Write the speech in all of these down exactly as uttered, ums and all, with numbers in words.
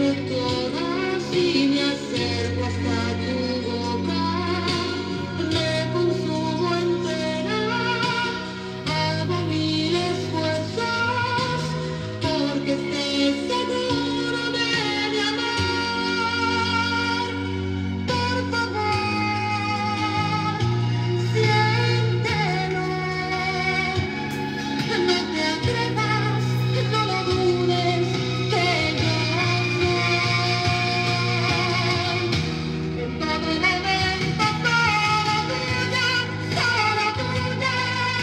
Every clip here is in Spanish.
toda si me acerco hasta tu boca, me consumo entera, hago mil esfuerzos porque estés seguro de mi amor. Por favor, siéntelo, no te atrevas, no lo dudes, que yo soy en todo momento solo tuya, solo tuya,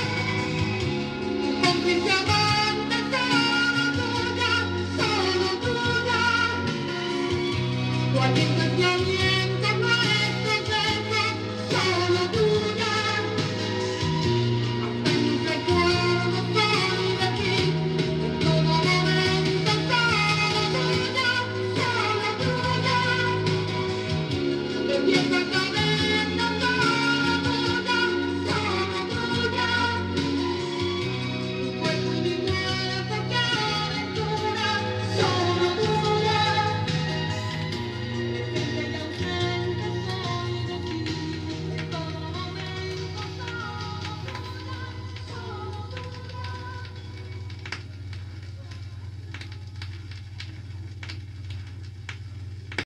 cómplice amante, solo tuya, solo tuya, cualquier pensamiento